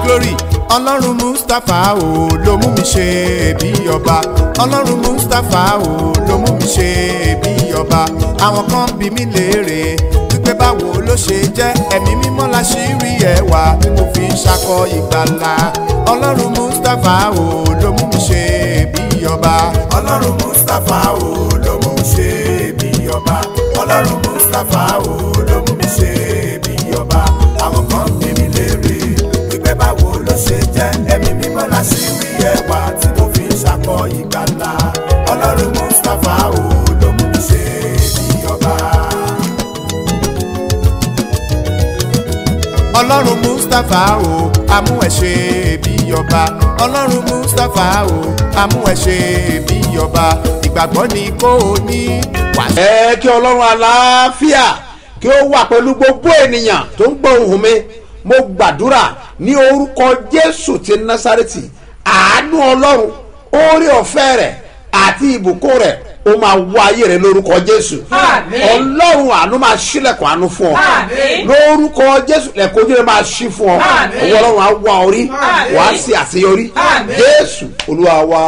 glory ọlọ́run mustapha o ló mú mi ṣe bí ọba ọlọ́run mustapha o ló mú mi ṣe bí ọba àwọn kan bí mi léèrè wípé báwo ló ṣe jẹ́ ẹ̀mí mímọ́ láṣírí ẹwà tí mo fi ń ṣakọ ìgbàlà ọlọ́run mustapha o ló mú mi ṣe bí ọba ọlọ́run mustapha o ló mú mi ṣe bí ọba ọlọ́run mustapha o ló mú mi ṣe bí ọba àwọn kan bí mi léèrè wípé báwo ló ṣe jẹ́ ẹ̀mí mímọ́ láṣírí ẹwà tí mo fi ń ṣakọ ìgbàlà ọlọ́run mustapha o ló mú mi ṣe bí ọba. ọlọ́run mustapha o amú ẹ ṣe bí ọba ọlọ́run mustapha o amú ẹ ṣe bí ọba ìgbàgbọ́ ni kò ní wà. kí ọlọ́run àlàáfíà kí ó wà pẹ̀lú gbogbo ènìyàn tó ń gbọ́ ohùn mi mo gbàdúrà ní orúkọ jésù ti násárẹ́tì àánú ọlọ́run oore ọ̀fẹ́ rẹ̀ àti ìbùkún rẹ̀ ó máa wọ ayé rẹ lórúkọ jésù. ọlọ́run àánú máa ṣílẹ̀kùn àánú fún ọ lórúkọ jésù lẹ́kọ̀ọ́ ojú rẹ máa ṣí fún ọ ọwọ́ ọlọ́run á wá orí wàá sí àṣeyọrí jésù olúwa wa.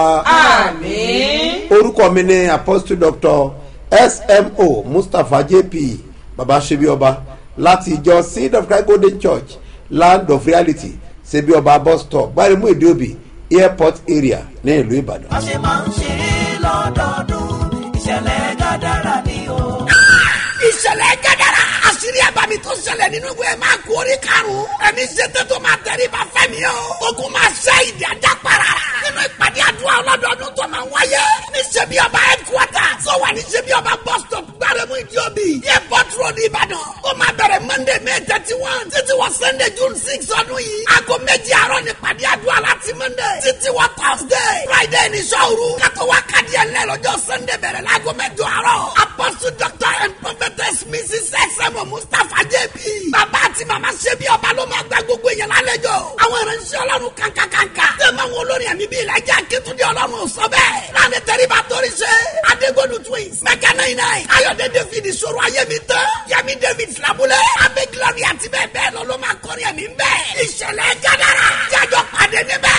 orúkọ mi ni apostle doctor smo mustapha jp baba ṣebíọba láti ìjọ seed of christ golden church land of reality ṣebíọba bus stop gbáremú ìdíòbí airport area ní ìlú ìbàdàn. a ṣe máa ń ṣe lọ́dọọdún ìṣẹ̀lẹ̀ gàdára ni o. ìṣẹ̀lẹ̀ gàdára àṣírí àbámi tó ṣẹlẹ̀ nínú ìwé máa kú orí karùn-ún ẹ̀mí ṣètò tó máa tẹ̀rí bá fẹ́mi o. ogun máa ṣe ìdí ajá para nínú ìpàdé àdúrà ọlọ́dọọdún tó máa wáyé ní ṣebíọba headquarter tó wà ní ṣebíọba bus stop gbáremú ìdíòbí airport road ìbàdàn ó máa bẹ̀rẹ̀ monday may 31 títí wọ sunday june 6 ọdún yìí aago méjì àárọ̀ ní ìpàdé àdúrà láti monday títí wọ thursday friday ní sọ́ọ̀rù kátó wá kádì ẹ̀lẹ́ lọ́jọ́ sunday bẹ̀rẹ̀ láago mẹ́jọ àárọ̀ apostle doctor and prophetess mrs sm mustapha jp bàbá àti màmá ṣebíọba ló máa gba gbogbo èèyàn lálejò àwọn ìránṣẹ́ ọlọ́run kankankanka tẹ̀mọ̀ àwọn olórin ẹ̀mí bíi ìlàjà akétúndé ọlọ́run sọ bẹ́ẹ̀ láàrin tẹríba torí ṣe adégolu twins mẹ́kà 99 ayọ̀dẹ david ìṣòro ayémi tán yẹmi david filabulẹ̀ abẹ́ glory àti bẹ́ẹ̀ bẹ́ẹ̀ lọ ló máa kọrin ẹ̀mí bẹ́ẹ̀ ìṣẹ̀lẹ̀ gàdára jájọ́ pàdé níbẹ̀.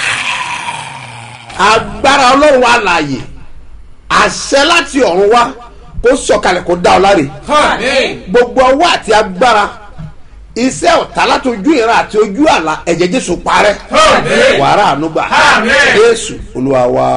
agbára ọlọ́run wa láàyè àṣẹ láti ọ̀run wá kó sọ̀kalẹ̀ kó dá ọ láre. gbogbo ọwọ́ àti agbára iṣẹ́ ọ̀tá láti ojú ìran àti ojú àlá ẹ̀jẹ̀ jésù parẹ́ wàrà ànúgbà jésù olúwa wa.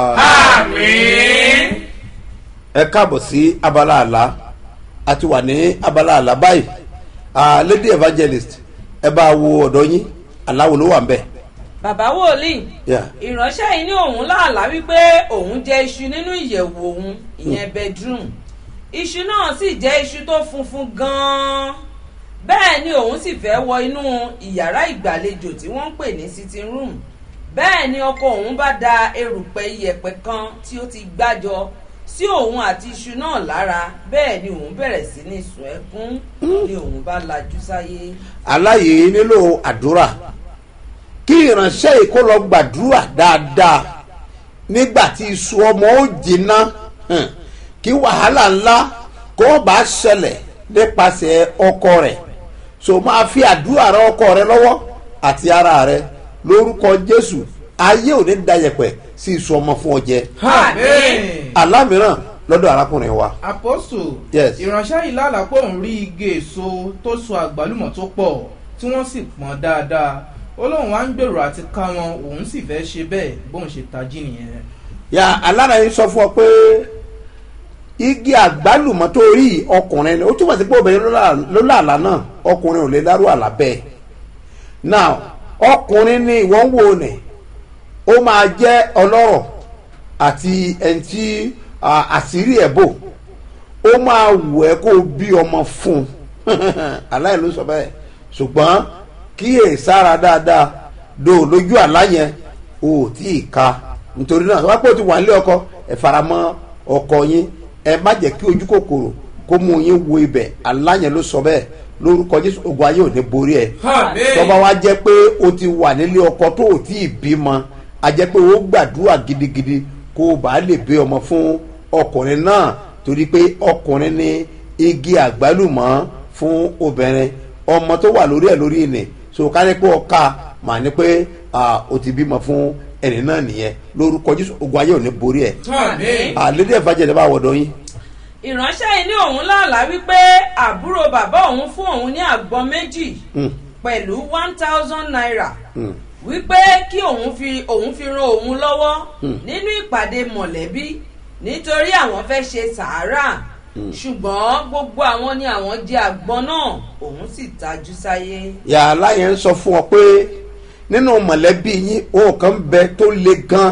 ẹ káàbọ̀ sí abala àlá àti wà ní abala àlá báyìí lady evangelist ẹ bá wo ọ̀dọ́ yín aláwo ló wà ń bẹ̀. bàbá wòlíì ìránṣẹ́ yìí ní òun láàlá wípé òun jẹ iṣu nínú ìyẹ̀wò òun ìyẹn bedroom iṣu náà sì jẹ́ iṣu tó funfun gan-an bẹ́ẹ̀ ni òun sì fẹ́ wọ inú ìyàrá ìgbàlejò tí wọ́n ń pè ní sitting room bẹ́ẹ̀ ni ọkọ òun bá da erùpẹ̀ iyẹ̀pẹ̀ kan tí ó ti gbájọ sí òun àti iṣu náà lára bẹ́ẹ̀ ni òun bẹ̀rẹ̀ sí ní sun ẹkún ni òun bá lajú sáyé. aláyè nílò àdúrà kí ìránṣẹ́ yìí kó lọ gbàdúrà dáadáa nígbà tí iṣu ọmọ ó jiná kí wàhálà ńlá kó bá ṣẹlẹ̀ nípasẹ̀ ọkọ rẹ̀ so máa fi àdúrà rẹ ọkọ rẹ lọ́wọ́ àti ara rẹ lórúkọ jésù ayé ò ní dayẹ̀pẹ̀ sí iṣu ọmọ fún ọ jẹ. alámìíràn lọ́dọ̀ arákùnrin wa. apostle yes. ìránṣẹ́ yìí lálàá pé òun rí igi èso tó so àgbálùmọ̀ tó pọ̀ tí wọ́n sì pọ́n dáadáa ó lóun wá ń gbèrò àti ká wọn òun sì fẹ́ ṣe bẹ́ẹ̀ bóun ṣe tají nìyẹn. ya alára yìí sọ fún ọ pé igi àgbálùmọ̀ tó rí ọkùnrin ni ó túmọ̀ sí pé obìnrin ló làlá náà ọkùnrin ò lè dárú àlá bẹ́ẹ̀ now ọkùnrin ni ìwọ́n wò ní ó máa jẹ́ ọlọ́rọ̀ àti ẹni tí àṣírí ẹ̀ bò ó máa wù ẹ́ kó bí ọmọ fún aláì ló sọ bẹ́ẹ̀ ṣùgbọ́n kíyè sára dáadáa do lójú àlá yẹn o tí ì ka nítorí náà wọ́n pọ̀ tí wà nílé ọkọ ẹ̀ faramọ́ ọkọ yín ẹ má jẹ́ kí ojú kòkòrò kó mú yín wo ibẹ̀ àlá yẹn ló sọ bẹ́ẹ̀ lórúkọ jésù ogun ayé ò ní borí ẹ tọ́ba wa jẹ́ pé o ti wà nílé ọkọ tó o tí ì bímọ a jẹ́ pé o gbàdúrà gidigidi kó o bá lè bí ọmọ fún ọkùnrin náà torí pé ọkùnrin ní igi àgbálùmọ̀ fún obìnrin ọmọ tó wà lórí ẹ̀ lórí ìní so ká ní pé ọ̀ka màá ní pé o ti bímọ fún ẹni náà nìyẹn lórúkọ Jésù ogun ayé ò ní borí ẹ. lédè ìfàjẹ̀lẹ̀ bá wọ̀dọ̀ yín. ìránṣẹ́ yìí ní òun lálàá wípé àbúrò bàbá òun fún òun ní àgbọn méjì pẹ̀lú 1,000 naira wípé kí òun fi ran òun lọ́wọ́ nínú ìpàdé mọ̀lẹ́bí nítorí àwọn fẹ́ ṣe sàárà ṣùgbọ́n gbogbo àwọn ni àwọn jẹ àgbọn náà òun sì tajú sáyé. yàrá yẹn ń sọ fún ọ pé nínú mọ̀lẹ́bí yín òun kan bẹ tó le gan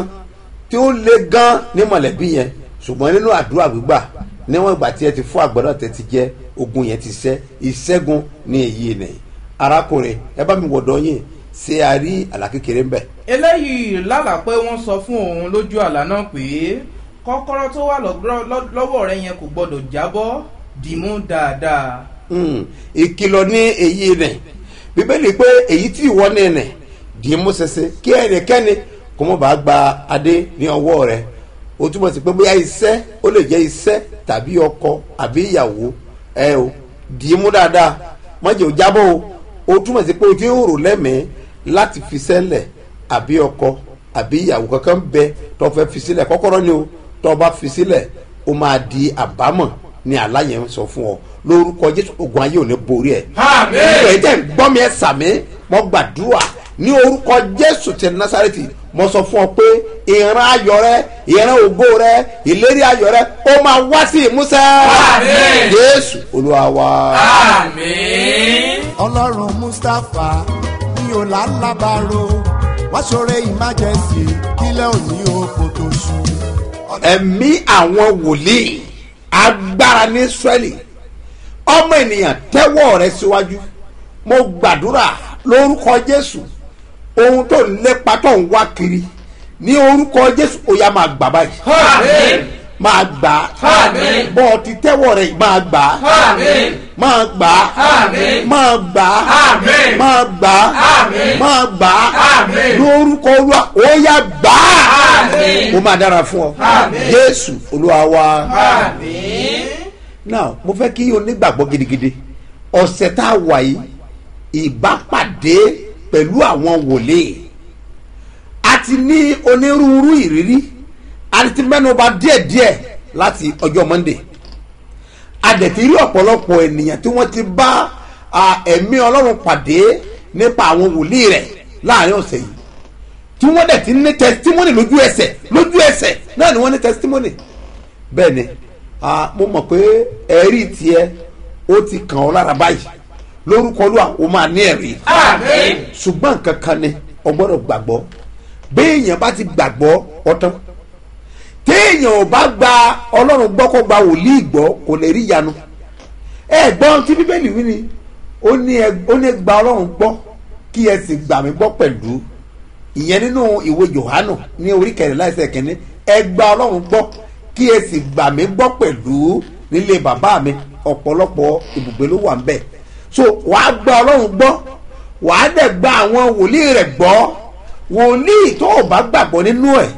ní mọ̀lẹ́bí yẹn ṣùgbọ́n nínú àdúrà gbígbà níwọ̀n ìgbà tí ẹ ti fún àgbọ̀dọ̀ tẹ ti jẹ́ ogun yẹn ti ṣẹ́ ìṣẹ́gun ní èyí nìyí arákùnrin ẹ bá mi wọ̀dọ̀ yín ṣé a rí àlá kékeré ń bẹ̀. eléyìí lálàá pé wọ́n sọ fún òun lójú àlá náà pé kọ́kọ́rọ́ tó wà lọ́wọ́ rẹ yẹn kò gbọ́dọ̀ jábọ́ dìímú dáadáa. ìkìlọ̀ ní èyí rẹ̀ bíbélì pé èyí tí ìwọ ní ẹnẹ̀ dìímú ṣẹṣẹ kí ẹnikẹ́ni kó mọ̀ bá gba adé ní ọwọ́ rẹ̀ ó túmọ̀ sí pé bóyá iṣẹ́ ó lè jẹ́ iṣẹ́ tàbí ọkọ àbí ìyàwó ẹ o dìímú dáadáa mọ̀jẹ̀ ò jábọ̀ o ó túmọ̀ sí pé o ti ń rò lẹ́mìí láti fi sẹ́lẹ̀ àbí ọkọ àbí ìyàwó kankan bẹ tó fẹ́ fi sílẹ̀ kọ́kọ́rọ́ ni o tó bá fi sílẹ̀ o máa di àbámọ̀ ni aláyẹn sọ fún ọ lórúkọ Jésù ogun ayé ò ní borí ẹ. àmín. ìgbà jẹ́ gbọ́ mi ẹ sàmí mo gbàdúrà ní orúkọ Jésù ti Násárẹ́tì mo sọ fún ọ pé ìran ayọ̀ rẹ ìran ògo rẹ ìlérí ayọ̀ rẹ ó máa wá sí ìmúṣẹ. àmín. Jésù Olúwa wa. àmín. Ọlọ́run Mustapha ní ọ̀làlábàárò wá ṣoore emergency kílẹ̀ òní oko tó ṣú. ẹ̀mí àwọn wòlíì agbára ní Ísírẹ́lì ọmọ ènìyàn tẹ́wọ́ rẹ síwájú mo gbàdúrà lórúkọ Jésù ohun tó ń lépa tó ń wá kiri ní orúkọ Jésù ó yá máa gbà báyìí. àmín. máa gbà. àmín. bọ́ ọ ti tẹ́wọ́ rẹ máa gbà. àmín. máa gbà. àmín. máa gbà. àmín. máa gbà. àmín. máa gbà. àmín. lórúkọ Olúwa ó yá gbà. àmín. ó máa dára fún ọ. àmín. Jésù Olúwa wa. àmín. now mo fẹ́ kí onígbàgbọ́ gidigidi ọ̀sẹ̀ tá a wà yìí ìbápàdé pẹ̀lú àwọn wòlíì a ti ní onírúurú ìrírí a ti mẹ́nuba díẹ̀díẹ̀ láti ọjọ́ Monday a dẹ̀ ti rí ọ̀pọ̀lọpọ̀ ènìyàn tí wọ́n ti bá ẹ̀mí Ọlọ́run pàdé nípa àwọn wòlíì rẹ̀ láàrin ọ̀sẹ̀ yìí tí wọ́n dẹ̀ ti ní testimony lójú ẹsẹ̀ náà ni wọ́n ní testimony bẹ́ẹ̀ ni mo mọ̀ pé ẹ̀rí tiẹ̀ ó ti kàn ọ́ lára báyìí lórúkọ Olúwa ó máa ní ẹ̀rí. àmín. ṣùgbọ́n nǹkan kan ni o gbọ́dọ̀ gbàgbọ́ béèyàn bá ti gbàgbọ́ ọ̀tán téèyàn ò bá gba Ọlọ́run gbọ́ kó gba wòlíì gbọ́ kò lè rí ìyanu ẹ̀gbọ́n tí Bíbélì wí ni ó ní gba Ọlọ́run gbọ́ kí ẹ sì gbà mí gbọ́ pẹ̀lú ìyẹn nínú ìwé Jòhánù ní orí 14 ẹsẹ̀ kìíní ẹ gba Ọlọ́run gbọ́ kí ẹ sì gbà mí gbọ́ pẹ̀lú nílé bàbá mi ọ̀pọ̀lọpọ̀ ibùgbé ló wà ń bẹ̀ so wàá gba Ọlọ́run gbọ́ wàá dẹ̀ gba àwọn wòlíì rẹ̀ gbọ́ wòlíì tó o bá gbàgbọ́ nínú ẹ̀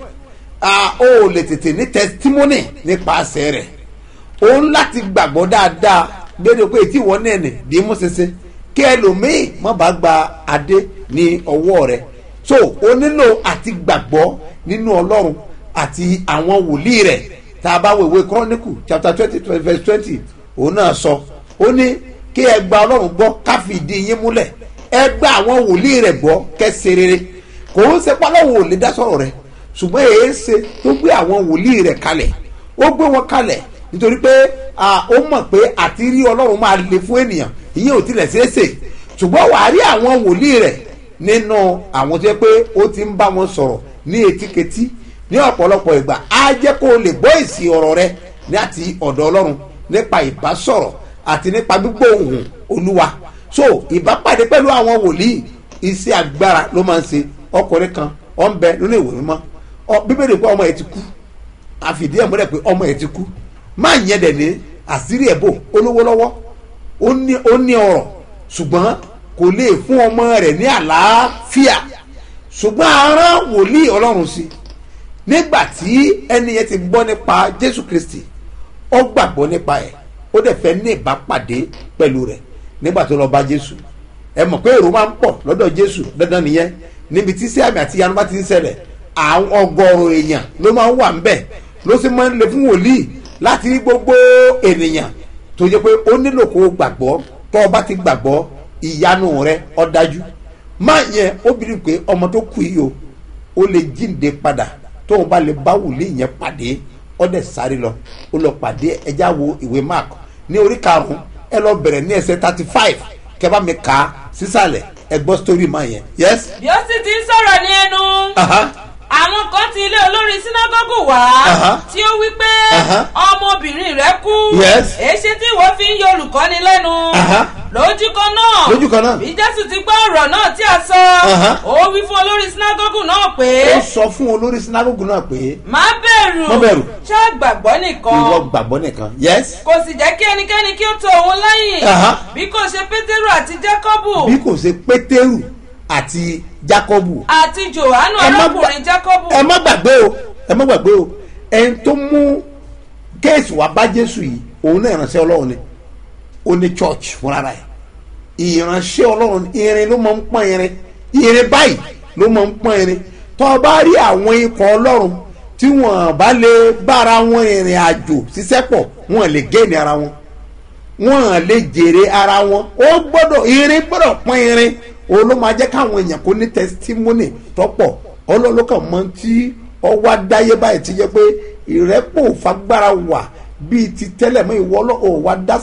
o lè tètè ní testimony nípasẹ̀ rẹ̀ o ń láti gbàgbọ́ dáadáa gbẹ́dọ̀ pé tí wọ́n ní ẹ̀nì bí mú ṣẹṣẹ kí ẹlòmíì má bàa gba adé ní ọwọ́ rẹ̀ so o nílò àti gbàgbọ́ nínú Ọlọ́run àti àwọn wòlíì rẹ̀ tá a bá wo ìwé Chronicle chapter 20 verse 20 òun náà sọ ó ní kí ẹ gba Ọlọ́run gbọ́ ká fi ìdí yín múlẹ̀ ẹ gba àwọn wòlíì rẹ̀ gbọ́ kẹ́sẹ̀ rere kò ń ṣe pálọ̀wò ò lè dá sọ̀rọ̀ rẹ̀ ṣùgbọ́n èé ṣe tó gbé àwọn wòlíì rẹ̀ kalẹ̀ ó gbé wọn kalẹ̀ nítorí pé ó mọ̀ pé àti rí Ọlọ́run máa le fún ènìyàn ìyẹn ò tilẹ̀ ṣeé ṣe ṣùgbọ́n wàá rí àwọn wòlíì rẹ̀ nínú àwọn tó yẹ pé ó ti ń bá wọn sọ̀rọ̀ ní etíketí ní ọ̀pọ̀lọpọ̀ ìgbà á jẹ́ kó o lè gbọ́ èsì ọ̀rọ̀ rẹ̀ láti ọ̀dọ̀ Ọlọ́run nípa ìbásọ̀rọ̀ àti nípa gbígbó ohùn Olúwa so ìbápàdé pẹ̀lú àwọn wòlíì iṣẹ́ agbára ló máa ń ṣe ọkùnrin kan ó ń bẹ nínú ìwé mímọ́ Bíbélì pé ọmọ ẹ̀ ti kú àfìdí ẹ̀ múlẹ̀ pé ọmọ ẹ̀ ti kú máa yẹn dẹ̀ ní àṣírí ẹ̀ bò olówó lọ́wọ́ ó ní ọrọ̀ ṣùgbọ́n kò lè fún ọmọ rẹ̀ ní àlàáfíà ṣùgbọ́n arán wòlíì Ọlọ́run sí nígbà tí ẹni yẹn ti gbọ́ nípa Jésù Kristi ó gbàgbọ́ nípa ẹ̀ ó dẹ̀ fẹ́ ní ìbápàdé pẹ̀lú rẹ̀ nígbà tó lọ bá Jésù ẹ mọ̀ pé èrò máa ń pọ̀ lọ́dọ̀ Jésù dandan nìyẹn níbi tí sí àmì àti ìyanu bá ti ń ṣẹlẹ̀ àwọn ọgọ́rùn èèyàn ló máa ń wà ńbẹ̀ ló sì máa ń le fún wòlíì láti rí gbogbo ènìyàn tó jẹ́ pé ó nílò kó gbàgbọ́ tó o bá ti gbàgbọ́ ìyanu rẹ ó dájú máa yẹn ó bìrì pé ọmọ tó kú yìí o ó lè jíǹde padà tó o bá lè bá wòlíì yẹn pàdé ó dẹ̀ sáré lọ ó lọ pàdé ẹjá wo ìwé Mark ní orí 5 ẹ lọ bẹ̀rẹ̀ ní ẹsẹ̀ 35 kẹ́ bá mi kà á sísàlẹ̀ ẹ gbọ́ story máa yẹn. yes. bí ó sì ti ń sọ̀rọ̀ ní ẹnu àwọn kan ti ilé olórí sínágọ́gù wá tí ó wí pé ọmọbìnrin rẹ̀ kú èṣe tí ìwọ fi ń yọ olùkọ́ni lẹ́nu lójú kan náà bí Jésù ti gbọ́ ọ̀rọ̀ náà tí a sọ ó wí fún olórí sínágọ́gù náà pé ó sọ fún olórí sínágọ́gù náà pé má bẹ̀rù ṣá gbàgbọ́ nìkan ìwọ gbàgbọ́ nìkan. yes. kò sì jẹ́ kí ẹnikẹ́ni kí ó tọ̀ òun lẹ́yìn bí kò ṣe Pétérù àti Jákọ́bù bí kò ṣe Pétérù àti Jákọ́bù àti Jòhánù arákùnrin Jákọ́bù. ẹ má gbàgbé o ẹni tó mú kéèsì wá bá Jésù yìí òun náà ìránṣẹ́ Ọlọ́run ni ó ní church fúnra rẹ̀ ìránṣẹ́ Ọlọ́run irin ló máa ń pọ́n irin báyìí ló máa ń pọ́n irin tó o bá rí àwọn ikọ̀ Ọlọ́run tí wọ́n bá lè bára wọn ìrìn àjò ṣiṣẹ́ pọ̀ wọ́n lè géènì ara wọn wọ́n lè jèrè ara wọn ó gbọ́dọ̀ irin gbọ́dọ̀ pọ́n irin òun ló máa jẹ́ káwọn èèyàn kó ní testimony tọ́pọ̀ ọlọ́lọ́kàn mọ́ tí ọwọ́ adáyé báyìí ti jẹ́ pé ìrẹ́pọ̀ fagbára wà bíi ti tẹ́lẹ̀ mọ́ ìwọ ọlọ́ọ̀ wa dá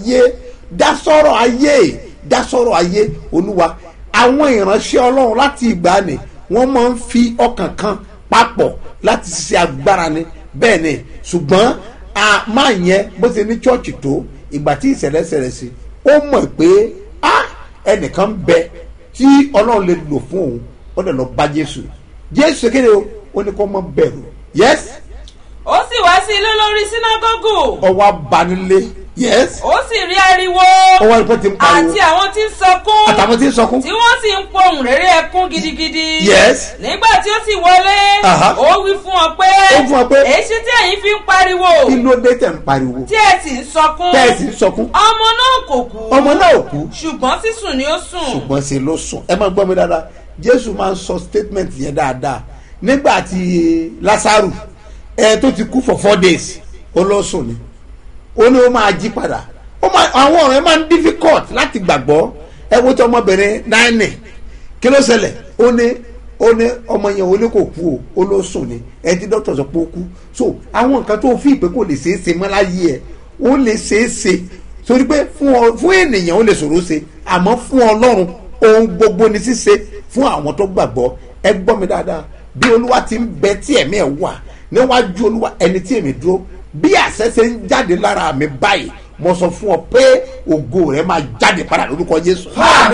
sọ̀rọ̀ ayé Olúwa àwọn ìránṣẹ́ Ọlọ́run láti ìgbà ni wọ́n máa ń fi ọkàn kan papọ̀ láti ṣiṣẹ́ agbára ni bẹ́ẹ̀ ni ṣùgbọ́n máa yẹn bó ṣe ní chọ́ọ̀chì tó ìgbà tí ìṣẹ̀lẹ̀ ṣẹlẹ̀ sí ó mọ̀ pé ẹnìkan bẹ tí Ọlọ́run lè lò fún òun ó dẹ̀ lọ bá Jésù kéde o ó ní kó má bẹ̀rù. yes. ó sì wá sí ilé lórí sínágọ́gù. ọwọ́ abanilé. yes. ó sì rí ariwo. ọwọ́ ariwo ti ń pariwo. àti àwọn tí ń sọkún. àtàwọn tí ń sọkún. tí wọ́n sì ń pohùn réré ẹkún gidigidi. yes. nígbà tí ó sì wọlé. ó wí fún ọ pé. èsì tí ẹ̀yin fi ń pariwo. kí ló dé tẹ̀ ń pariwo. tí ẹ sì ń sọkún. ọmọ náà kò kú. ọmọ náà ò kú. ṣùgbọ́n sísùn ni ó sùn. ṣùgbọ́n ṣe ló sùn. ẹ máa gbọ́ mi dáadáa Jésù máa ń sọ statement yẹn dáadáa nígbà tí Lásárù tó ti kú for 4 days ó lọ sùn ni ó ní ó máa jí padà àwọn ọ̀rẹ́ máa ń difficult láti gbàgbọ́ ẹ wo tí ọmọbìnrin 9 kí ló ṣẹlẹ̀ ó ní ọmọ yẹn ó ní kò kú ó lọ sùn ni ẹ ti dókítà sọ pé ó kú so àwọn nǹkan tó fi ìpè kò lè ṣeé ṣe mọ́ láyé ẹ ó lè ṣeé ṣe torí pé fún ènìyàn ó lè ṣòro ṣe àmọ́ fún Ọlọ́run ohun gbogbo ni ṣíṣe fún àwọn tó gbàgbọ́ ẹ gbọ́ mi dáadáa bí Olúwa ti ń bẹ tí ẹ̀mí ẹ̀ wà níwájú Olúwa ẹni tí èmi dúró bí àṣẹ ṣe ń jáde lára mi báyìí mo sọ fún ọ pé ògo rẹ máa jáde padà lórúkọ Jésù.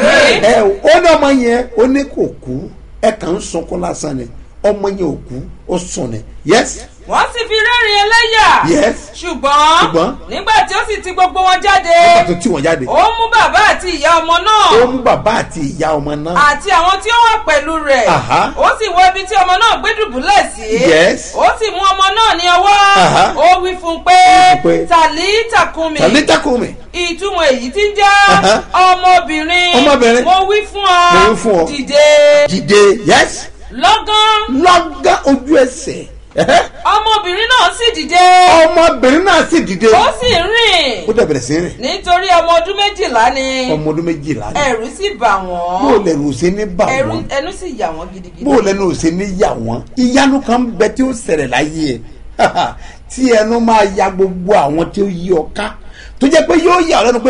ó ní ọmọ yẹn ó ní kò kú ẹ kàn ń sunkún lásán ni ọmọ yẹn ò kú ó sùn ni. yes. wọ́n sì fi rẹ́rìn ẹlẹ́yà. yes. ṣùgbọ́n nígbà tí ó sì ti gbogbo wọn jáde. nígbà tó tí wọn jáde. ó mú bàbá àti ìyá ọmọ náà. ó mú bàbá àti ìyá ọmọ náà. àti àwọn tí ó wà pẹ̀lú rẹ̀. ó sì wọ ibi tí ọmọ náà gbé dùbúlẹ̀ sí. yes. ó sì mú ọmọ náà ní ọwọ́. ó wí fún un pé tàlítàkùnmí. tàlítàkùnmí. ìtumọ̀ èyí tí ń jẹ́ ọmọbìnrin. mo wí fún ọ. dìde. yes. lọ́gán ojú ẹsẹ̀. ọmọbìnrin náà sì dìde. ọmọbìnrin náà sì dìde. ó sì rìn. ó dẹ̀ bẹ̀rẹ̀ sí rìn. nítorí ọmọ ọdún 12 ni. ọmọ ọdún 12 ni. ẹ̀rù sì bà wọ́n. bó lẹ́nu ò ṣe ní bà wọ́n. ẹnu sì yà wọ́n gidigidi. bó lẹ́nu ò ṣe ní yà wọ́n. ìyanu kan bẹ tí ó ṣẹlẹ̀ láyé ẹ̀ tí ẹnu máa ya gbogbo àwọn tí ó yí ọ ká tó jẹ́ pé yóò yà ọ́ lẹ́nu pé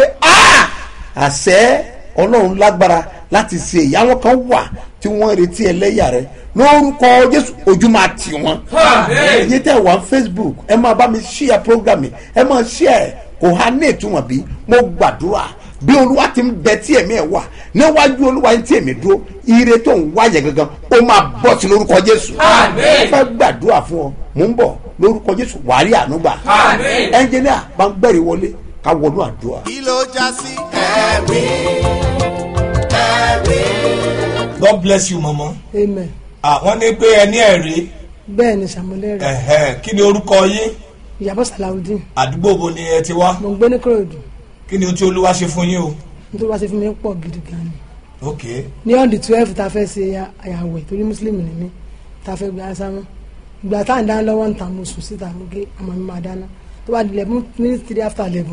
àṣẹ Ọlọ́run lágbára láti ṣe ìyàwó kan wà tí wọ́n retí ẹlẹ́yà rẹ lórúkọ Jésù ojú máa tì wọ́n. ẹ̀yin tẹ́ wà Facebook ẹ máa bá mi share program ẹ máa share kò há ní ìtumọ̀ bí mo gbàdúrà bí Olúwa ti ń bẹ tí ẹ̀mí ẹ̀ wà níwájú Olúwa tí ẹ̀mí dúró ire tó ń wáyẹ gangan ó máa bọ́ sí lórúkọ Jésù. ẹ fẹ́ gbàdúrà fún ọ mò ń bọ̀ lórúkọ Jésù wàá rí àánú gbà. ẹnjìníà bá ń gbẹ̀rì wọlé ká wọnú àdúrà. kí ló já sí ẹ̀rí. God bless you mama. Amen. Wọ́n ní pé ẹ ní ẹ̀rí. Bẹ́ẹ̀ ni Sàmúlẹ́rì. Kí ni orúkọ yín? Ìyàbọ̀ Sàláùdín. Àdúgbò wo ni ẹ ti wá? Mo ń gbé ní Kòròdú. Kí ni ohun tí Olúwa ṣe fún yín o? nítorí wá ṣe fún mi pọ̀ gidi gan ni. ok. ní on the 12 ta fẹ́ ṣe àyàwẹ̀ torí muslim ni mí ta fẹ́ gbé asámú ìgbà tá à ń dáná lọ́wọ́ ń ta mo sùn síta mo gé àmọ́ mi máa dáná tó bá di 11 minutes 3 after 11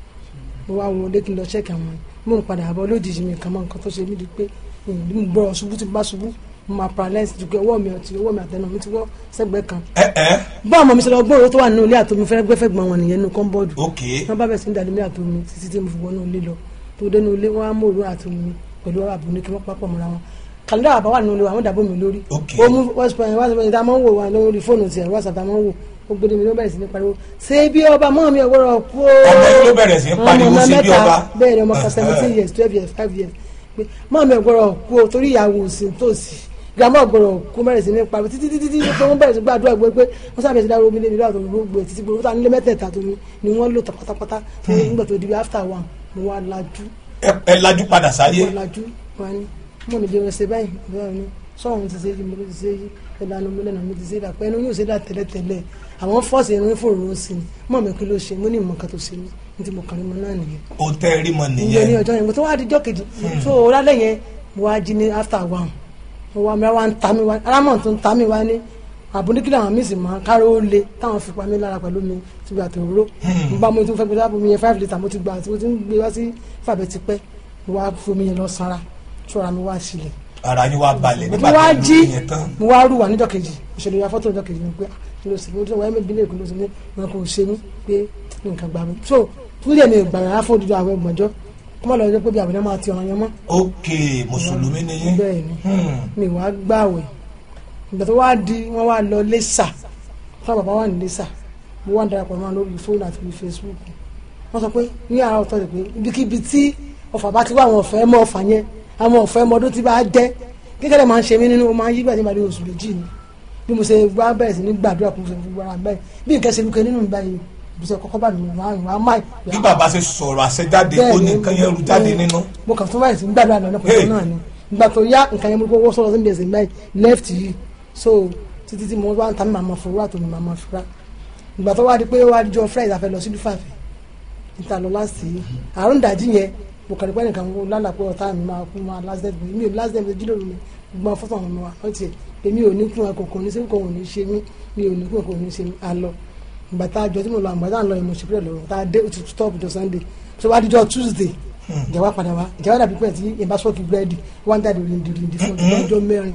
mo wá wọlé kí n lọ ṣẹ́kì àwọn mo ń padà bọ̀ lójijì mi kàn mọ́ nǹkan tó ṣe mí di pé mo gbọ́dọ̀ ṣubú tí mo bá ṣubú mo máa paralyze ju pé ọwọ́ mi àtẹnu mi ti wọ́ sẹ́gbẹ́ kan. báwo mọ̀ mi ṣe lọ gbọ́ owó tó wà nínú ilé àtomi fẹ́ gbọ́n wọn nìyẹn nínú kọ́ńbọ́ọ̀dù. wọ́n bá bẹ̀rẹ̀ sí ní dàdí mi àtomi títí tí mo fi wọnú ilé lọ tó dénú ilé wọn á mú òru àtomi pẹ̀lú àbúrò kí wọ́n papọ̀ mọ́ra wọn. kàlẹ́dà àbá wà nínú ilé àwọn dàbò mi lórí. ó mú wọ́n tá a máa ń wò wọn lórí fóònù tiẹ̀ wọ́n sàtà máa ń wò ó gbé mi ló bẹ̀rẹ̀ sí ní pariwo ṣé bí ọba mọ́ mi ọ̀gbọ́rọ̀ kú ó. ọmọ yìí ló bẹ̀rẹ̀ sí ní pariwo ṣé bí ọba. bẹ́ẹ̀ ni ọmọ kan 17 years 12 years 5 years pé mọ́ mi ọ̀gbọ́rọ̀ kú ó torí ìyàwó òsì tòsí gbàmọ́ ọ̀gbọ̀rọ̀ kú mẹ́rin sí ní pariwo títí tó wọ́n bẹ̀rẹ̀ sí gbàdúrà gbé pé wọ́n sábẹ̀ sí dáró omi lé mi lọ́wọ́ tó gbogbo títí gbogbo tá nílé mẹ́tẹ̀ẹ̀ta tó ni wọ́n lò pátápátá nígbà tó di bí after 1 mo wá lajú. ẹ lajú padà sáyé. mo lajú wa ni mo ní bí wọ́n ṣe báyìí bẹ́ẹ̀ ni sọ́wọ́n ti ṣe yí mo ló ti ṣe yí ẹ̀dánù mi lẹ́nu mi ti ṣe é dàpẹ́ ẹnu yóò ṣe dà tẹ́lẹ̀tẹ́lẹ̀ àwọn fọ́ọ̀sì ẹnu fòrò sí ni mọ̀ mi kí ló ṣe mo ní ìmọ̀ kan tó ṣe ní ti mo kàn ní mo náà nìyẹn. o tẹ́ rí mọ nìyẹn. ìyẹn ní ọjọ́ yẹn mo tó wá dijọ́ kejì tó lálẹ́ yẹn mo wá jí ní after 1 mo wá mi wá ń ta mi wá arámọ̀ tó ń ta mi wá ní àbúndíkìlì àwọn míì sì máa káró ó le táwọn fi pa mí lára pẹ̀lú mi ti gbà tó ró nígbà mo tún fẹ́ gbé sábà mi yẹn 5 litre mo ti gbà tí mo ti ń gbé wá sí fàbẹ́ ti pẹ́ mo wá fomi yẹn lọ sanra ṣọ́ra mi wá sílẹ̀. ara yín wá balẹ̀ nígbà tó ń jí mo wá rú wa níjọ́ kejì ìṣẹ̀lẹ̀ ya fọ́tò níjọ́ kejì mi pé kí ló sì mo tún wáyé mi bílẹ̀ kí ló sì ní wọn kò ṣe mí pé nǹkan gbà mí so fún díẹ̀ mi ìgbà yàrá fún òdìdó àwọn ẹgbọ̀njọ́ kó má lọ jẹ́ pé bí àbẹ̀dẹ́ máa ti ọ̀ràn yẹn mọ́. ok mùsùlùmí ni yín. bẹ́ẹ̀ ni mi wá gbààwẹ̀ ìgbà tó wá di wọ́n wá lọ lẹ́sà fún bàbá wà ní lẹ́sà mo wá ń darapọ̀ mọ́ lórí fóònù àti lórí Facebook wọ́n sọ pé ní ara ọ̀tọ̀ rẹ̀ pé ibikíbi tí ọ̀fà bá ti wá àwọn ọ̀fẹ́ mọ́ ọ̀fà yẹn àwọn ọ̀fẹ́ mọ́dún tí bá jẹ́ kékeré máa ń ṣe mí nínú ó máa ń yí gbà tí màá di oṣù méjì ni bí mo ṣe gbá bẹ̀rẹ̀ sí ní gbàdúrà kó gbogbo ara báyìí bí nǹkan ṣe lùkẹ́ nínú báyìí ìbùsẹ̀ kọ́kọ́ bá mi wá máì. bí bàbá ṣe sọ̀rọ̀ àṣẹjáde ó ní nǹkan yẹn rú jáde nínú. mo kàn tún báyìí sí gbàdúrà lọ́nà pẹ̀lú náà ni ìgbà tó yá nǹkan yẹn mo kó sọ̀rọ̀ sí bẹ̀rẹ̀ sí báyìí left yìí so títí tí mo wá ń ta mi màmá fòrò àtòmí màmá fúra ìgbà tó wá di pé wá dijọ́ Friday àfẹ́ lọ sí lúfàfẹ́ níta lọ láti àrùn ìdájí yẹn mo kàn pẹ́ nìkan mo lálàá pé ọ̀tá mi máa kú máa last day mi ò last day mi jílò mi gbọ́n fọ́tò àwọn ọmọ wa wọ́n ti èmi ò ní kún ẹ kòkò ní sẹ́kọ̀ọ́ ò ní ṣe mí mi ò ní kún ẹ kòkò ní ṣe mí àlọ́ ìgbà tá a jọ tí mo lọ àgbà tá a lọ ìmọ̀ ìṣèpẹ́ lọ́rọ̀ tá a dé ó ti stop jọ Sunday tó wá dijọ́ Tuesday ìjàwá padà wá ìjàwá dàbí pẹ́ tí ìbá sọ́ọ̀kì búrẹ́dì wọ́n jáde rìndìrìndì fún ọjọ́ mẹ́rin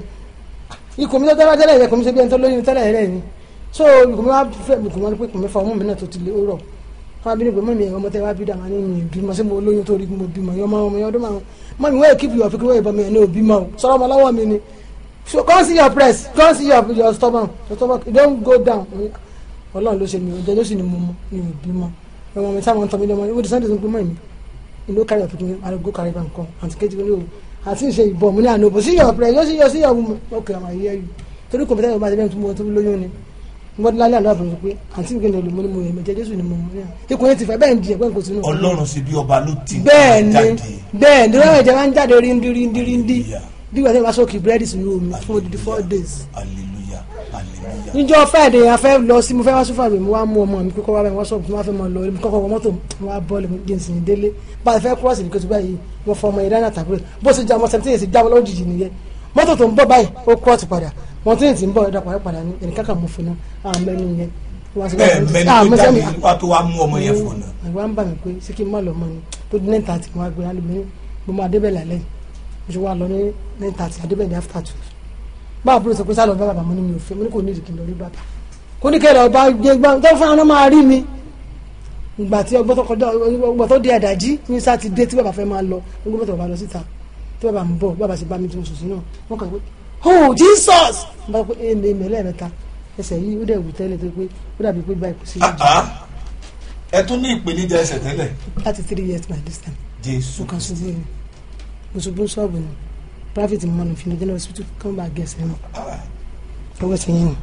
ikùn mi tó tẹ́lẹ̀ yẹ kò mi ṣe bí ẹni tó lóyún tẹ́lẹ̀ rẹ̀ ni so ikùn mi wá fẹ́ ikùn mi wá pé ikùn mi fa ọmọ mi náà tó ti lé ó rọ̀ fún abínú pé mọ́mí ọmọ tẹ́ wá bí dàmá ní mi bímọ sí mo lóyún tó rí mo bímọ ọmọ ọdún márùn mọ́mí wọ́n keep your pikin wọ́n ìbọn mi ẹ̀ ní òbí mọ́ o sọ̀rọ̀ ọmọ lọ́wọ́ mi ni so come see your breast come see your stomach it don't go down ọlọ́run ló ṣe mi oúnjẹ ló sì ni mo mọ ní òbí mọ́ ọmọ mi táwọn tọ́ mi lọ́mọ ìwé Sunday tó ń pè mọ́ mi ìlú carry your pikin I go carry back nǹkan àti kejì mi ní o àti ìṣe ìbọn mi ní àná òbò sí your breast yóò sí your woman okay I'm here you torí kò bẹ́tẹ̀ ọba àti bẹ́ẹ̀ tó lóyún ni wọ́n lálẹ́ àná àbúrò pé àǹtí mi kò ní mo ní mo yẹ Jésù ni mo mọ̀ ní ikùn yẹn ti fẹ́ bẹ́ẹ̀ ń di ẹ̀gbẹ́ nǹkan sínú. Ọlọ́run sì bí ọba ló ti jáde. bẹ́ẹ̀ ni lọ́wọ́ ìjọba ń jáde ríndí bí wọ́n ti wá sókè búrẹ́dì sínú omi fún odidi 4 days. níjọ́ Friday a fẹ́ lọ sí mo fẹ́ wá sófà mi mo wá mú ọmọ mi kókó wá bẹ́ẹ̀ wọ́n sọ̀rọ̀ mo wá fẹ́ mọ lọ mi kọ́kọ́ wọ mọ́tò mo wá bọ́ọ̀lù mi jẹ́ ìsìn délé bá a fẹ́ kúrọ́ọ̀sì nìkan tó báyìí wọ́n fọ ọmọ ìdáná tàbí bó ṣe já ọmọ 17 years jábọ́ lọ́wọ́ jìjì nìyẹn mọ́tò tó ń bọ̀ báyìí ó kúrọ́ọ̀tì padà wọn tí ń ti ń bọ̀ ẹ̀dá padà ní ẹnìkan kan mú fún un àwọn mẹ́rin yẹn. mẹ́rin tó jáde wá tó wá mú ọmọ yẹn fún un. àgbà ń bà mí pé sí kí n má lọ mọ ni tó di 9:30 wọn gbé alẹ́ mo máa débẹ̀ lálẹ́ mo ṣe wá lọ ní 9:30 adébẹ̀ ní after 12. báwo búrò sọ pé sálọ bá bàbá mo ní mi ò fẹ́ mo ní kò ní ìdìkì lọ rí bàbá kò ní kẹrẹ ọba gbé gbá tó fún àwọn máa rí mi ìgbà tí ọgbọ́n tó di àdájí ní sátidé tí bàbá fẹ́ máa lọ gbogbo tó bá lọ síta tí bàbá ń bọ̀ bàbá sì bá mi tó ń sùn sínú wọn kàn pé oh Jesus bá pé èmi lẹ́ẹ̀mẹ́ta ẹsẹ̀ yìí ó dẹ̀ wù tẹ́lẹ̀ tó pé ó dàbí pé báyìí kò sí ìjọ. ẹ tún ní ìpèníjà ẹsẹ̀ tẹ́lẹ̀. 33 years by this time. Jésù mo kàn sí sí mi mo ṣubú ṣọ́ọ̀bù ni private money fi ní general hospital kan bá gẹ̀ẹ́sẹ̀ mi ọwọ́ ti yẹn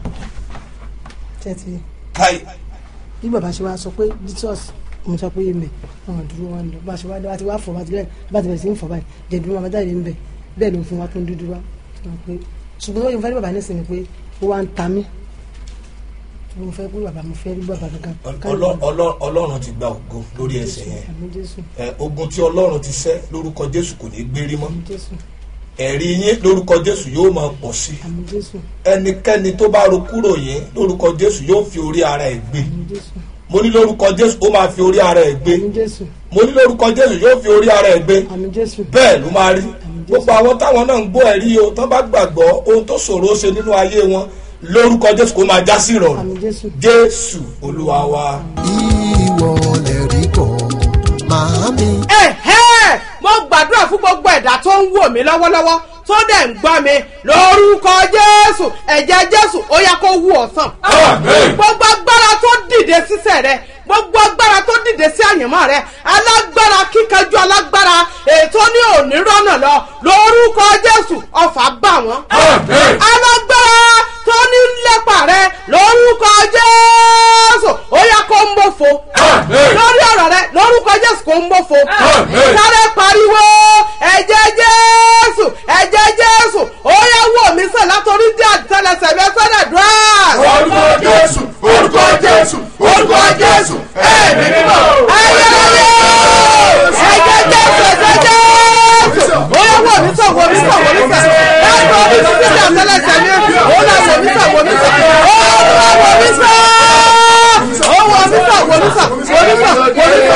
tẹ́tí. káì. bí bàbá ṣe wá sọ pé Jesus mo sọ pé èmi àwọn dúró wọn lọ bá ṣe wá bá ti wá fọ bá ti bẹ̀rẹ̀ sí ń fọ báyìí jẹ̀bi wọn bá jáde ń bẹ̀ bẹ́ẹ̀ ló ń fún wa tó ń dúdú wa pé ṣùgbọ́n wọ́n yóò fẹ́ bàbá ní sinmi pé ó wá ń ta mí mo fẹ́ pé bàbá mi fẹ́ rí bàbá kankan. Ọlọ́run ti gba ògo lórí ẹsẹ̀ yẹn ogun tí Ọlọ́run ti ṣẹ́ lórúkọ Jésù kò ní gbérí mọ́ ẹ̀rí yín lórúkọ Jésù yóò máa pọ̀ sí ẹnikẹ́ni tó bá ro kúrò yín lórúkọ Jésù yóò fi orí ara ẹ̀ gbé mo ní lórúkọ Jésù ó máa fi orí ara ẹ̀ gbé mo ní lórúkọ Jésù yóò fi orí ara ẹ̀ gbé bẹ́ẹ̀ ló máa rí gbogbo àwọn táwọn náà ń gbọ́ ẹ̀rí o tán bá gbàgbọ́ ohun tó ṣòro ṣe nínú ayé wọn lórúkọ Jésù kó máa já sí ìrọ̀rùn Jésù Olúwa wa. ìwọ lè rí kọ́ màámi. mo gbàdúrà fún gbogbo ẹ̀dá tó ń wò mí lọ́wọ́lọ́wọ́ tó dẹ̀ ń gbọ́ mi lórúkọ Jésù ẹ̀jẹ̀ Jésù ó yá kó wú ọ̀sán. gbogbo agbára tó dìde sísẹ̀ rẹ gbogbo agbára tó dìde sí àyànmọ́ rẹ alágbára kíkanjú alágbára ètò ní òní rọ́nà lọ lórúkọ Jésù ọfà bá wọn. alágbára tó ní lépa rẹ lórúkọ Jésù ó yá kó ń bófo lórí ọ̀rọ̀ rẹ lórúkọ Jésù kó ń bófo sáré pariwo ẹ̀jẹ̀ Jésù ẹ̀jẹ̀ Jésù ó yá wò mí sàn látọrí dí àtẹlẹsẹ̀ mi sọ́dọ̀ dùn. orúkọ Jésù orúkọ Jésù orúkọ Jésù ẹ̀mí mímọ́ ayẹyẹ ẹ̀jẹ̀ Jésù ẹ̀jẹ̀ Jésù ó yá wò mí sàn wò mí sàn wò mí sàn látọrí dí àtẹlẹsẹ̀ mi ó là wò mí sàn wò mí sàn ó wò mí sàn ó wò mí sàn wò mí sàn wò mí sàn wò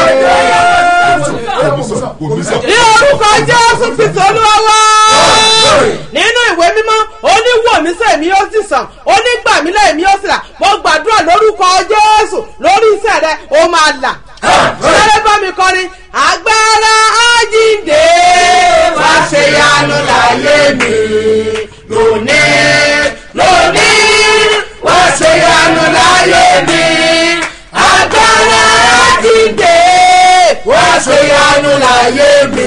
mí sàn. ní orúkọ Jésù Kristi Olúwa wa nínú ìwé mímọ́ oníwòmísẹ̀ mi ó sì sàn onígbàmílẹ̀ mi ó sì là mo gbàdúrà lórúkọ Jésù lórí iṣẹ́ rẹ ó máa là. sáré bá mi kọrin agbára àjíǹde wá ṣe yanu láyé mi lónìí wá ṣe yanu láyé mi agbára àjíǹde wá ṣe yanu láyé mi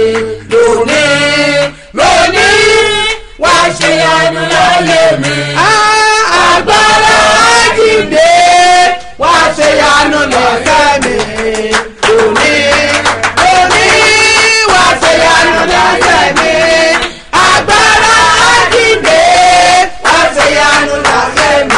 lónìí wá ṣe yanu láyé mi. agbára àjíǹde wá ṣe yanu lọ́sẹ̀ mi lónìí wá ṣe yanu lọ́sẹ̀ mi. agbára àjíǹde wá ṣe yanu lọ́sẹ̀ mi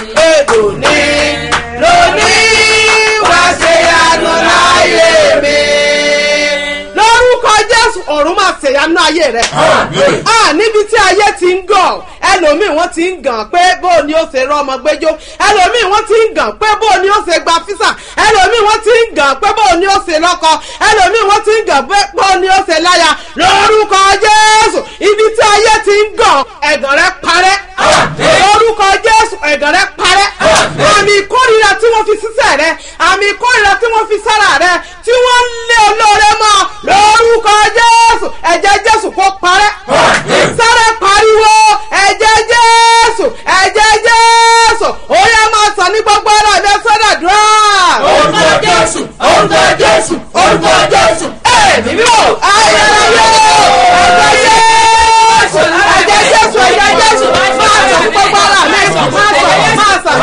lónìí wá ṣe yanu láyé mi. lórúkọ Jésù ọ̀run máa ṣèyanu ayé rẹ̀. níbi tí ayé ti ń gàn ẹlòmíì wọ́n ti ń gàn pé bó ni ó ṣe rọ́mọ gbẹ́jọ́ ẹlòmíì wọ́n ti ń gàn pé bó ni ó ṣe gba físà ẹlòmíì wọ́n ti ń gàn pé bó ni ó ṣe lọ́kọ ẹlòmíì wọ́n ti ń gàn pé bó ni ó ṣe láya lórúkọ Jésù ibi tí ayé ti ń gàn ẹ̀gàn rẹ̀ parẹ́ lórúkọ Jésù ẹ̀gàn rẹ̀ parẹ́ àmì ìkórìíra tí wọ́n fi sísẹ̀ rẹ àmì ìkórìíra tí wọ́n fi sára rẹ tí wọ́n lé olóore mọ́ lórúkọ Jésù ẹ̀jẹ̀ Jésù kó parẹ́ sáré pariwo ẹ̀jẹ̀ Jésù ẹ̀jẹ̀ Jésù ó yẹ máa sọ ní gbogbo ara mi sọ́dọ̀ dùn. orúkọ Jésù orúkọ Jésù orúkọ Jésù ẹ̀mí mímọ́ ayẹyẹ ẹ̀jẹ̀ Jésù ẹ̀jẹ̀ Jésù ẹ̀jẹ̀ Jésù máa sọ ní gbogbo ara mi máa sọ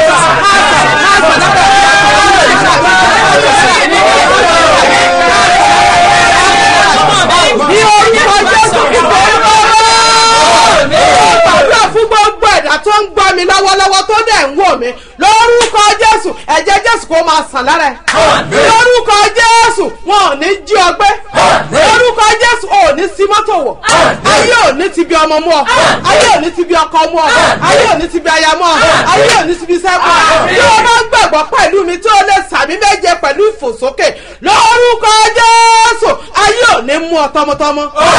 ní orúkọ Jésù kíkọ́ gbàdúrà fún gbogbo ẹ̀dá tó ń gbọ́ mi lọ́wọ́lọ́wọ́ tó dẹ̀ ń wò mí lórúkọ Jésù ẹ̀jẹ̀ Jésù kó máa sàn lára ẹ̀ lórúkọ Jésù wọn ò ní jí ọgbẹ́ lórúkọ Jésù ò ní sí mọ́tò wọ̀ ayé ò ní ti bí ọmọ mú ọ ayé ò ní ti bí ọkọ mú ọ ayé ò ní ti bí aya mú ọ ayé ò ní ti bí sẹ́kù tí o bá gbàgbọ́ pẹ̀lú mi tí o lè sàmì méje pẹ̀lú ìfòsókè lórúkọ Jésù ayé ò ní mú ọ tọmọtọmọ.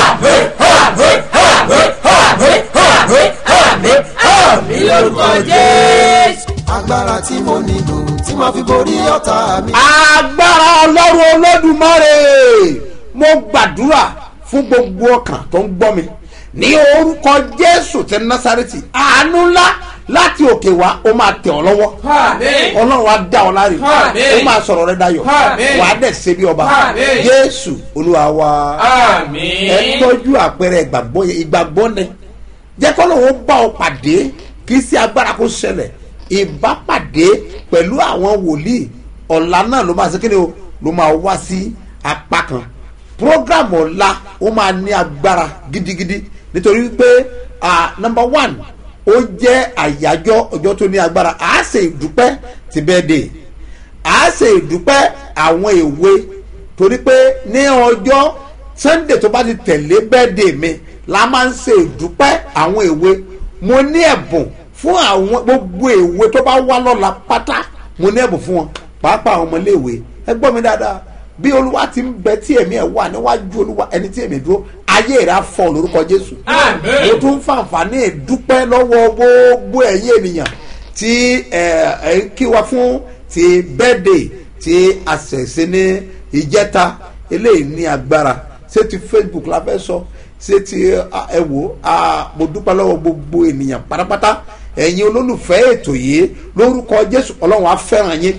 àmín lórúkọ Jésù. agbára tí mo nílò tí màá fi borí ọ̀tá mi. agbára Ọlọ́run Olódùmarè mo gbàdúrà fún gbogbo ọkàn tó ń gbọ́ mi ní orúkọ Jésù ti Násárẹ́tì àánú ńlá láti òkè wá ó máa tẹ̀ ọ́ lọ́wọ́ Ọlọ́run á dá ọ láre ó máa sọ̀rọ̀ rẹ dayọ̀ wàá dẹ̀ ṣe bí ọba Jésù Olúwa wa ẹ tọ́jú àpẹẹrẹ ìgbàgbọ́ ni jẹ́ kọ́ lóun bá ọ pàdé kì í sí agbára kó ṣẹlẹ̀ ìbápàdé pẹ̀lú àwọn wòlíì ọ̀la náà ló máa ṣe kí ni o ló máa wá sí apá kan program ọ̀la ó máa ní agbára gidigidi nítorí pé number one ó jẹ́ àyájọ́ ọjọ́ tó ní agbára a ṣe ìdúpẹ́ ti birthday a ṣe ìdúpẹ́ àwọn èwe torí pé ní ọjọ́ Sunday tó bá ti tẹ̀lé birthday mi la máa ń ṣe ìdúpẹ́ àwọn èwe mo ní ẹ̀bùn fún àwọn gbogbo èwe tó bá wá lọ́la pátá mo ní ẹ̀bùn fún wọn pàápàá àwọn ọmọléèwé ẹ gbọ́ mi dáadáa bí olúwa ti ń bẹ tí èmi ẹ̀ wà níwájú olúwa ẹni tí èmi dúró ayé rẹ̀ á fọ́ lórúkọ Jésù mo tún ń fàǹfààní ìdúpẹ́ lọ́wọ́ gbogbo ẹ̀yin ènìyàn tí ẹ̀ ń kí wa fún ti birthday tí a ṣẹ̀ṣẹ̀ ní ìjẹta eléyìí ní agbára ṣé ti Facebook la fẹ́ sọ ṣé ti ẹ wò mo dúpẹ́ lọ́wọ́ gbogbo ènìyàn pátápátá ẹ̀yin olólùfẹ́ ètò yìí lórúkọ Jésù ọlọ́run á fẹ́ràn yín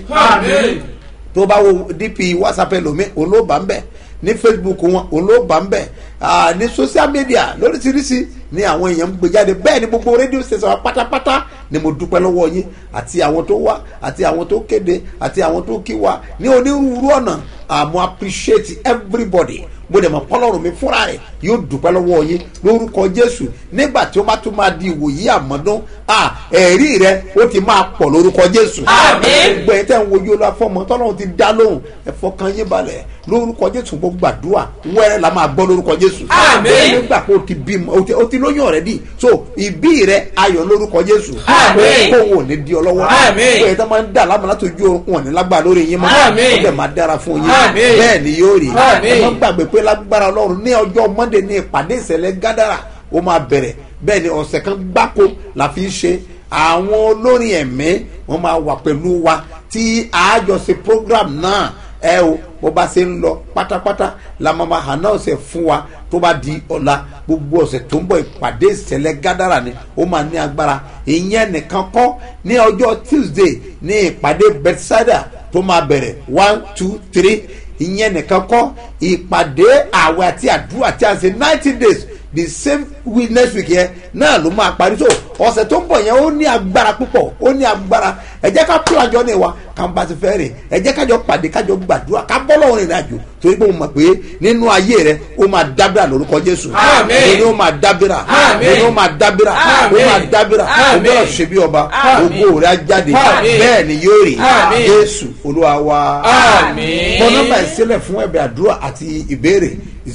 tó bá wo DP WhatsApp ẹlòmí olóòbá ń bẹ̀ ní Facebook wọn olóòbá ń bẹ̀ ní social media lóríṣiríṣi ni àwọn èèyàn ń gbé jáde bẹ́ẹ̀ ni gbogbo rédíò station pátápátá ni mo dúpẹ́ lọ́wọ́ yín àti àwọn tó wá àti àwọn tó kéde àti àwọn tó kí wa ní onírúurú ọ̀nà mo appreciate everybody mo dẹ̀ mọ̀ pọ́lọ́run mi fúnra rẹ̀ yóò dúpẹ́ lọ́wọ́ yín lórúkọ Jésù nígbà tí ó bá tún máa di ìwòyí àmọ́dún ẹ̀rí rẹ̀ ó ti máa pọ̀ lórúkọ Jésù. gbogbo ẹ̀ tẹ́ ń wojú olú afọ́mọ tọ́lọ́run ti dá lóhùn ẹ fọkàn yín balẹ̀ lórúkọ Jésù gbogbo gbàdúrà wẹ́rẹ́ la máa gbọ́ lórúkọ Jésù. nígbà pé o ti bímọ o ti lóyún already so ìbí rẹ̀ ayọ̀ lórúkọ Jésù. kó wọn ò ní di ọ lọ́wọ́ gbogbo ẹ̀ tẹ́ máa ń dà lámàlá tó ju wọn ní lágbára lórí yín mọ́ ó dẹ̀ máa dára fún yín bẹ́ẹ̀ ni yóò rí ẹ má gbàgbé pé lágbára Ọlọ́run ní ọjọ́ Monday ní ìpàdé ìṣẹ̀lẹ̀ gádàrà ó máa bẹ̀rẹ̀ bẹ́ẹ̀ ni ọ̀sẹ̀ kan gbáko la fi ń ṣe àwọn olórin ẹ̀mí wọ́n máa wà pẹ̀lú wa tí àjọṣe program náà ẹ o bó bá ṣe ń lọ pátápátá la máa hàn náà ṣe fún wa tó bá di ọ̀la gbogbo ọ̀sẹ̀ tó ń bọ̀ ìpàdé ìṣẹ̀lẹ̀ gádàrà ni ó máa ní agbára ìyẹn nìkan kọ́ ní ọjọ́ Tuesday ní ìpàdé Bethsaida tó máa bẹ̀rẹ̀ 1 2 3 ìyẹn nìkan kọ́ ìpàdé àwẹ̀ àti àdúrà tí a ṣe 90 days the same week next week yẹn náà ló máa parí so ọ̀sẹ̀ tó ń bọ̀ yẹn ó ní agbára púpọ̀ ó ní agbára ẹ jẹ́ ká pílàjọ ní wa ká ń bá ti fẹ́ rìn ẹ jẹ́ kájọ pàdé kájọ gbàdúrà ká bọ́ lọ́wọ́ rìnrìn àjò torí pé mo mọ̀ pé nínú ayé rẹ ó máa dábìrà lórúkọ Jésù àmín ó máa dábìrà àmín ó máa dábìrà ó máa dábìrà ó máa ṣe bí ọba ògo rẹ á jáde bẹ́ẹ̀ ni yóò rí Jésù Olúwa wa àmín. mo nọ́mbà ìsílẹ̀ fún ẹ̀bẹ̀ àdúrà àti ìbéèrè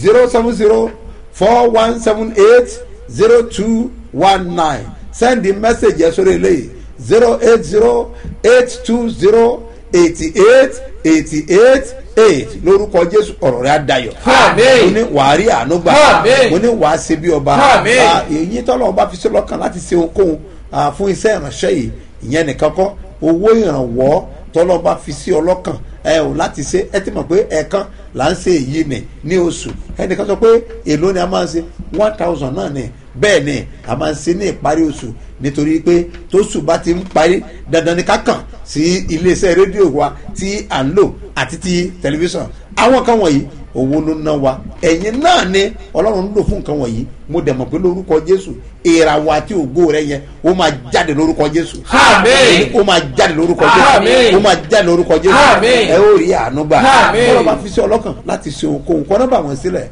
07041780219 send the message yẹn sórí eléyìí 08082088888 lórúkọ Jésù ọ̀rọ̀ rẹ̀ á dayọ̀ mo ní wàá rí àánú gbà mo ní wàá ṣe bí ọba èyí tọ́lọ́ ọba fi sí lọ́kàn láti ṣe ohunkóhun fún iṣẹ́ ìránṣẹ́ yìí ìyẹn nìkan kọ́ owó ìrànwọ́ tọ́lọ́ ọba fi sí ọlọ́kàn ẹ ò láti ṣe ẹ ti mọ̀ pé ẹ̀ẹ̀kan là ń ṣe èyí ní oṣù ẹnìkan sọ pé èló ni a máa ń ṣe 1000 náà ni bẹ́ẹ̀ ni a máa ń ṣe ní ìparí oṣù nítorí pé tóṣù bá ti ń parí dandan ni ká kàn sí iléeṣẹ́ rédíò wa tí à ń lò àti ti tẹlifíṣàn àwọn kan wọ̀nyí owó ló ná wa ẹ̀yin náà ni Ọlọ́run ń lò fún nǹkan wọ̀nyí mo dẹ̀ mọ̀ pé lórúkọ Jésù ìràwọ̀ àti ògo rẹ yẹn ó máa jáde lórúkọ Jésù àmín ó máa jáde lórúkọ Jésù àmín ó máa jáde lórúkọ Jésù àmín ẹ ó rí àánú gbà kọ́nà bá fi sí ọlọ́kàn láti ṣe ohunkóhun kọ́nà bá wọn sílẹ̀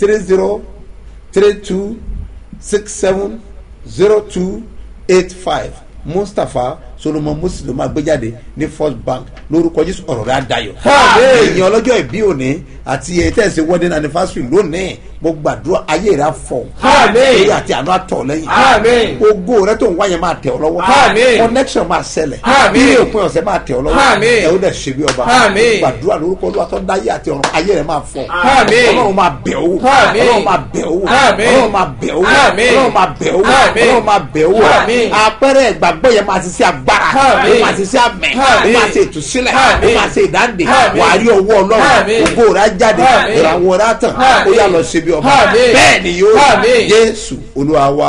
3032670285 Mustapha Solomon Muslim agbéjáde ní First Bank lórúkọ Jésù ọ̀rọ̀ rẹ̀ adayọ̀ èyàn ọlọ́jọ́ ìbí òní àti ẹ̀tẹ́sí wedding anniversary lónìí mo gbàdúrà ayé rẹ̀ afọ èyí àti àánú àtọ̀ lẹ́yìn ògo rẹ̀ tó ń wáyé máa tẹ̀ ọ́ lọ́wọ́ connection máa ṣẹlẹ̀ bí òpin ọ̀sẹ̀ máa tẹ̀ ọ́ lọ́wọ́ ẹ̀ ó dẹ̀ ṣe bí ọba gbàdúrà lórúkọ Olúwa tó dáyé àti ọ̀run ayé rẹ̀ máa fọ Ọlọ́run máa bẹ̀ owó Ọlọ́run máa bẹ̀ owó Ọlọ́run máa bẹ̀ owó Ọlọ́run máa bẹ̀ owó Ọlọ́run máa bẹ̀ owó àpẹẹrẹ ìgbàgbọ́ yẹn máa ti ṣe agbára ó máa ti ṣe àmẹ́ ó máa ṣe ìtúsílẹ̀ ó máa ṣe ìdáǹdè wàá rí ọwọ́ Ọlọ́run ògo rẹ̀ jáde ìràwọ̀ rẹ̀ tàn ó yà lọ ṣe bí ọba bẹ́ẹ̀ ni yóò Jésù Olúwa wa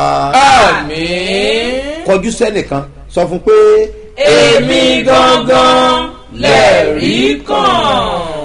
kọjú sẹ́nìkan sọ fún pé èmi gangan lẹ̀rí kàn.